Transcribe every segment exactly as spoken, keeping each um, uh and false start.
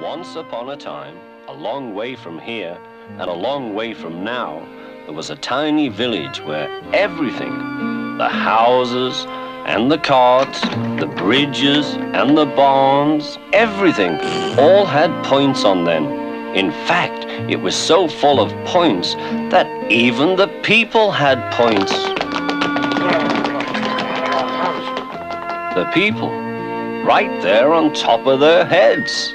Once upon a time, a long way from here and a long way from now, there was a tiny village where everything, the houses and the carts, the bridges and the barns, everything, all had points on them. In fact, it was so full of points that even the people had points. The people, right there on top of their heads.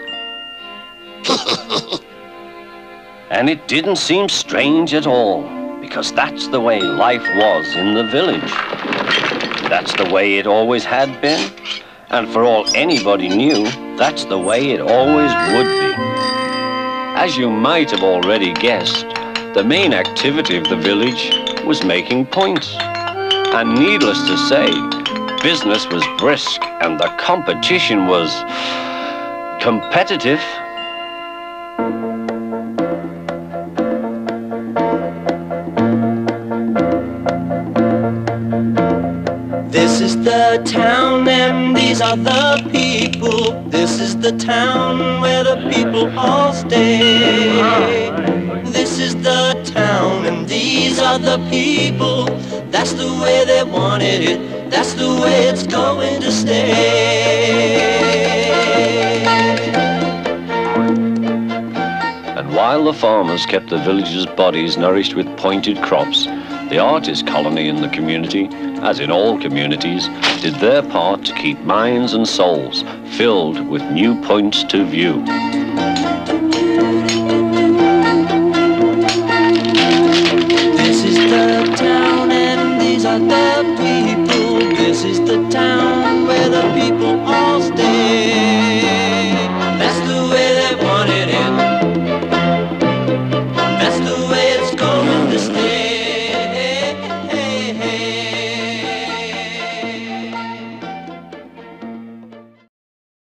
And it didn't seem strange at all, because that's the way life was in the village. That's the way it always had been, and for all anybody knew, that's the way it always would be. As you might have already guessed, the main activity of the village was making points. And needless to say, business was brisk and the competition was competitive. This is the town and these are the people. This is the town where the people all stay. This is the town and these are the people. That's the way they wanted it. That's the way it's going to stay. And while the farmers kept the villagers' bodies nourished with pointed crops, the artist colony in the community, as in all communities, did their part to keep minds and souls filled with new points to view. This is the town and these are the